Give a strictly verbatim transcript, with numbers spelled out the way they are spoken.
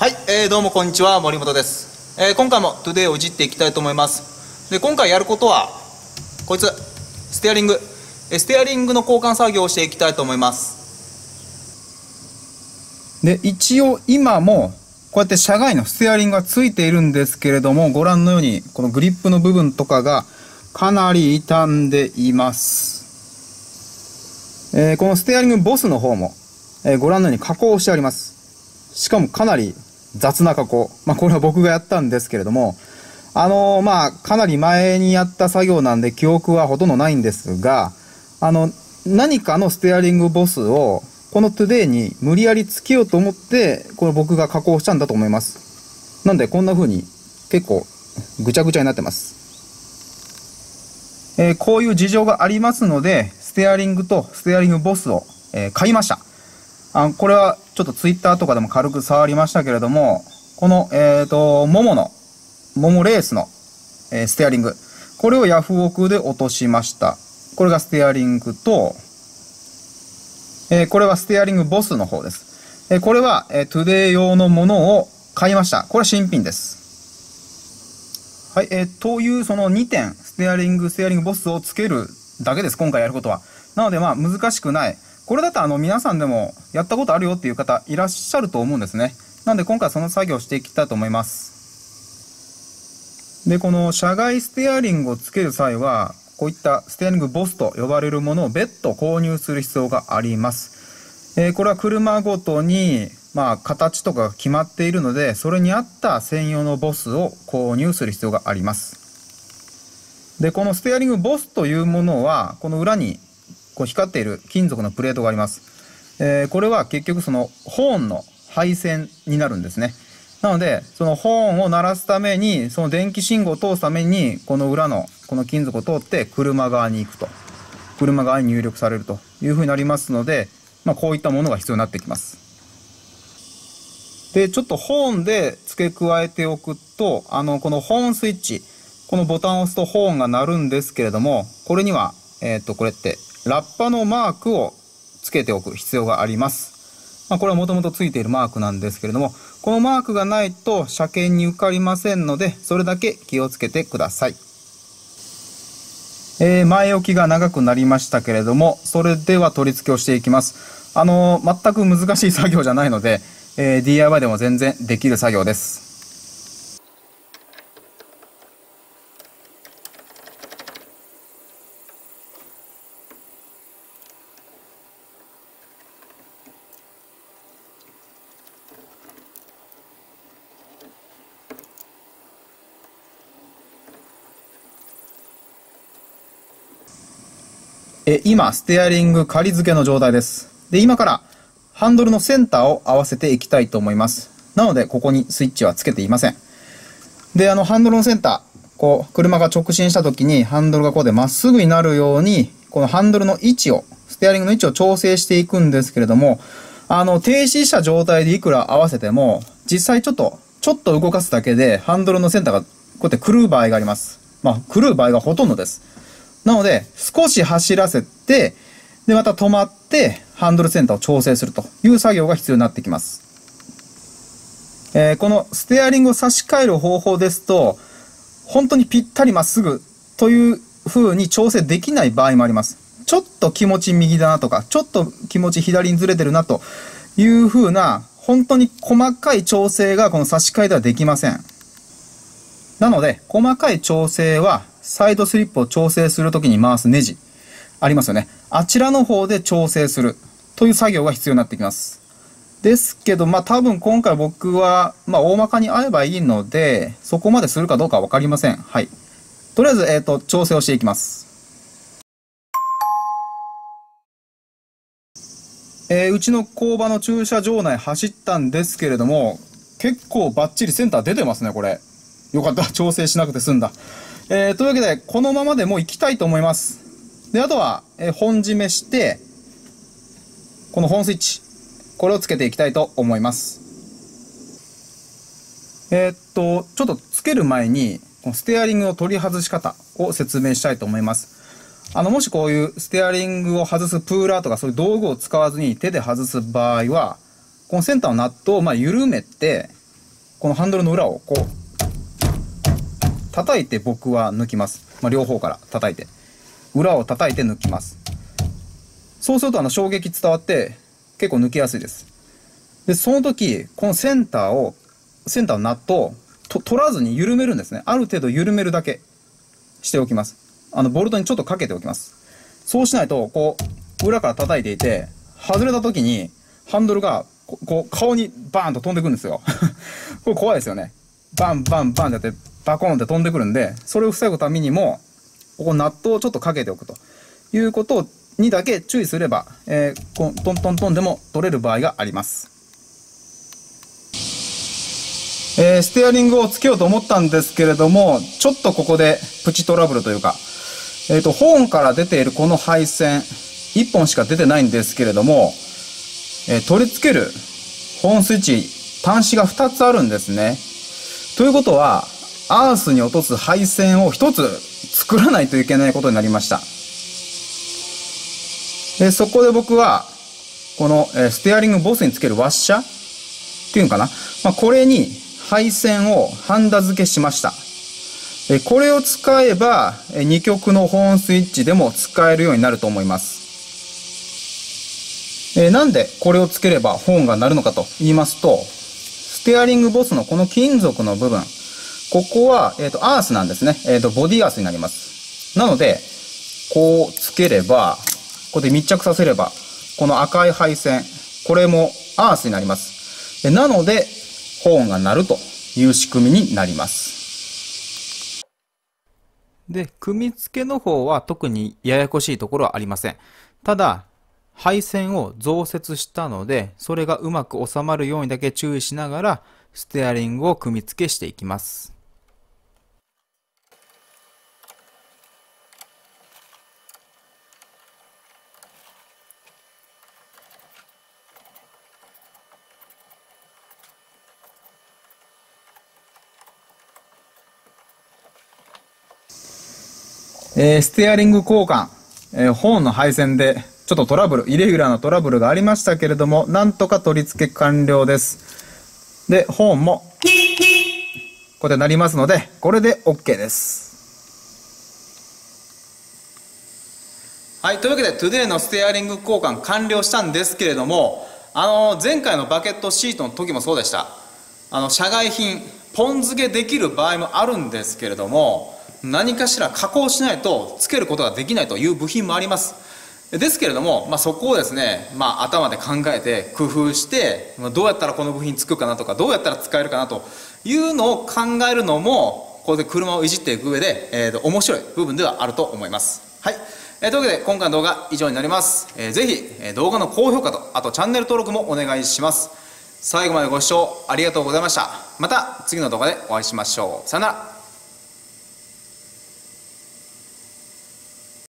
はい、えー、どうもこんにちは、森本です。えー、今回もトゥデイをいじっていきたいと思います。で、今回やることはこいつ、ステアリング、えー、ステアリングの交換作業をしていきたいと思います。 で、一応今もこうやって車外のステアリングがついているんですけれども、ご覧のようにこのグリップの部分とかがかなり傷んでいます。えー、このステアリングボスの方も、えー、ご覧のように加工してあります。しかもかなり雑な加工。まあこれは僕がやったんですけれども、あのー、まあかなり前にやった作業なんで記憶はほとんどないんですが、あの、何かのステアリングボスをこのトゥデイに無理やりつけようと思って、これ僕が加工したんだと思います。なんでこんな風に結構ぐちゃぐちゃになってます。えー、こういう事情がありますので、ステアリングとステアリングボスを、えー、買いました。あこれはちょっとツイッターとかでも軽く触りましたけれども、この、えっと、モモの、モモレースの、えー、ステアリング。これをヤフオクで落としました。これがステアリングと、えー、これはステアリングボスの方です。えー、これは、えー、トゥデイ用のものを買いました。これは新品です。はい、えー、というそのにてん、ステアリング、ステアリングボスをつけるだけです。今回やることは。なのでまあ難しくない。これだとあの皆さんでもやったことあるよっていう方いらっしゃると思うんですね。なので今回その作業をしていきたいと思います。で、この車外ステアリングをつける際は、こういったステアリングボスと呼ばれるものを別途購入する必要があります。えー、これは車ごとに、まあ、形とかが決まっているので、それに合った専用のボスを購入する必要があります。で、このステアリングボスというものは、この裏にこう光っている金属のプレートがあります。えー、これは結局そのホーンの配線になるんですね。なので、そのホーンを鳴らすために、その電気信号を通すために、この裏のこの金属を通って車側に行くと。車側に入力されるというふうになりますので、まあこういったものが必要になってきます。で、ちょっとホーンで付け加えておくと、あの、このホーンスイッチ、このボタンを押すとホーンが鳴るんですけれども、これには、えっと、これって、ラッパのマークを付けておく必要があります。まあ、これはもともと付いているマークなんですけれども、このマークがないと車検に受かりませんので、それだけ気をつけてください。えー、前置きが長くなりましたけれども、それでは取り付けをしていきます。あのー、全く難しい作業じゃないので、えー、ディーアイワイ でも全然できる作業です。え今、ステアリング仮付けの状態です。で、今からハンドルのセンターを合わせていきたいと思います。なので、ここにスイッチはつけていません。で、あの、ハンドルのセンター、こう、車が直進した時にハンドルがこうでまっすぐになるように、このハンドルの位置を、ステアリングの位置を調整していくんですけれども、あの、停止した状態でいくら合わせても、実際ちょっと、ちょっと動かすだけで、ハンドルのセンターがこうやって狂う場合があります。まあ、狂う場合がほとんどです。なので、少し走らせて、で、また止まって、ハンドルセンターを調整するという作業が必要になってきます。えー、このステアリングを差し替える方法ですと、本当にぴったりまっすぐという風に調整できない場合もあります。ちょっと気持ち右だなとか、ちょっと気持ち左にずれてるなという風な、本当に細かい調整がこの差し替えではできません。なので、細かい調整は、サイドスリップを調整するときに回すネジありますよね。あちらの方で調整するという作業が必要になってきます。ですけど、まあ多分今回僕は、まあ大まかに合えばいいので、そこまでするかどうかはわかりません。はい。とりあえず、えっと、調整をしていきます。えー、うちの工場の駐車場内走ったんですけれども、結構バッチリセンター出てますね、これ。よかった。調整しなくて済んだ。えー、というわけで、このままでもう行きたいと思います。で、あとは、えー、本締めして、この本スイッチ、これをつけていきたいと思います。えー、っと、ちょっとつける前に、このステアリングの取り外し方を説明したいと思います。あの、もしこういうステアリングを外すプーラーとかそういう道具を使わずに手で外す場合は、このセンターのナットをまあ緩めて、 このハンドルの裏をこう叩いて僕は抜きます。まあ、両方から叩いて裏を叩いて抜きます。そうするとあの衝撃伝わって結構抜けやすいです。でその時このセンターをセンターのナットをと取らずに緩めるんですね。ある程度緩めるだけしておきます。あのボルトにちょっとかけておきます。そうしないとこう裏から叩いていて外れた時にハンドルがここう顔にバーンと飛んでくるんですよこれ怖いですよね。バンバンバンってやってバコーンって飛んでくるんで、それを防ぐためにもここナットをちょっとかけておくということにだけ注意すれば、えー、こうトントントンでも取れる場合があります。えー、ステアリングをつけようと思ったんですけれども、ちょっとここでプチトラブルというか、えーと、ホーンから出ているこの配線いっぽんしか出てないんですけれども、えー、取り付けるホーンスイッチ端子がふたつあるんですね。ということはアースに落とす配線をひとつ作らないといけないことになりました。でそこで僕はこの、えー、ステアリングボスにつけるワッシャーっていうのかな、まあ、これに配線をハンダ付けしました。えー、これを使えば、えー、に極のホーンスイッチでも使えるようになると思います。えー、なんでこれをつければホーンが鳴るのかと言いますと、ステアリングボスのこの金属の部分、ここは、えっと、アースなんですね。えっと、ボディアースになります。なので、こうつければ、ここで密着させれば、この赤い配線、これもアースになります。なので、ホーンが鳴るという仕組みになります。 で、組み付けの方は特にややこしいところはありません。ただ、配線を増設したので、それがうまく収まるようにだけ注意しながら、ステアリングを組み付けしていきます。 えー、ステアリング交換、えー、ホーンの配線でちょっとトラブル、イレギュラーなトラブルがありましたけれども、なんとか取り付け完了です。で、ホーンもこうやってなりますので、これで OK です。 はい、というわけでトゥデイのステアリング交換完了したんですけれども、あの前回のバケットシートの時もそうでした。あの社外品ポン付けできる場合もあるんですけれども、何かしら加工しないとつけることができないという部品もあります。ですけれども、まあ、そこをですね、まあ、頭で考えて工夫して、どうやったらこの部品つくかなとか、どうやったら使えるかなというのを考えるのも、ここで車をいじっていく上で、えー、と面白い部分ではあると思います。はい、えー、というわけで今回の動画以上になります。えー、ぜひ、えー、動画の高評価と、あとチャンネル登録もお願いします。最後までご視聴ありがとうございました。また次の動画でお会いしましょう。さよなら。